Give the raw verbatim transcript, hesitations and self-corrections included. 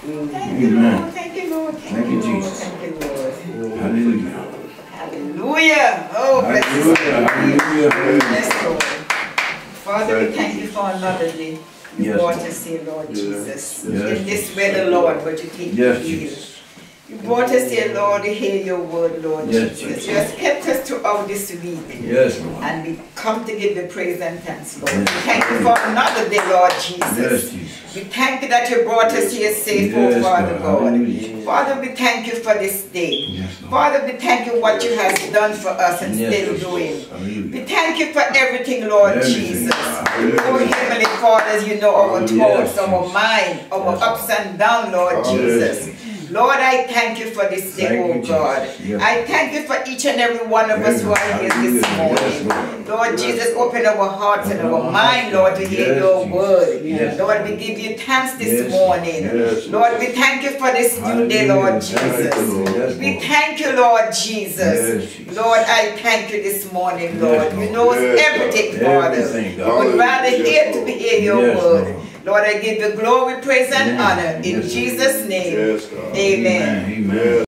Thank you, Lord. Thank you, Lord. Thank you, Jesus. Thank you, Lord. Hallelujah. Hallelujah. Oh, bless you. Hallelujah. Yes, Lord. Father, we thank you for another day. You Yes, brought Lord. us here, Lord Jesus. Yes, In this weather, Lord, but you take Yes, me here. Jesus. You brought us here, Lord, to hear your word, Lord Yes, Jesus. Jesus. You have kept us throughout this week. Yes, Lord. And we come to give you praise and thanks, Lord. Yes. We thank you for another day, Lord Jesus. Yes, Jesus. We thank you that you brought us here safe, Yes, oh Father God. God. Hallelujah. Father, we thank you for this day. Yes, Lord. Father, we thank you what you have done for us and Yes, still Jesus. doing. Hallelujah. We thank you for everything, Lord Everything, Jesus. God. Oh, Hallelujah. Heavenly Father, you know our Yes, thoughts, our Jesus. mind, our Yes, ups and downs, Lord Yes, Jesus. Jesus. Lord, I thank you for this day, Thank oh you, God. Jesus. Yes. I thank you for each and every one of us who are here this Hallelujah. morning. Yes, Lord. Lord Yes, Jesus, Lord. open our hearts and Open our our mind, hearts, Lord, to God. hear Yes, your Jesus. word. Yes, Lord, Lord. we give you thanks this Yes, morning. yes, Lord, we thank you for this new day, Hallelujah. Lord Thank you, Jesus. Lord. Yes, We Lord. thank you, Lord Jesus. Yes, Jesus. Lord, I thank you this morning, Yes, Lord. You Lord. know Yes, everything, God. Father. Everything, We God. would rather Yes, hear to Lord. be hear your Yes, word. Lord. Lord, I give you glory, praise, and Yes, honor in yes, Jesus' name. Yes, God. Amen. Amen. Amen. Yes.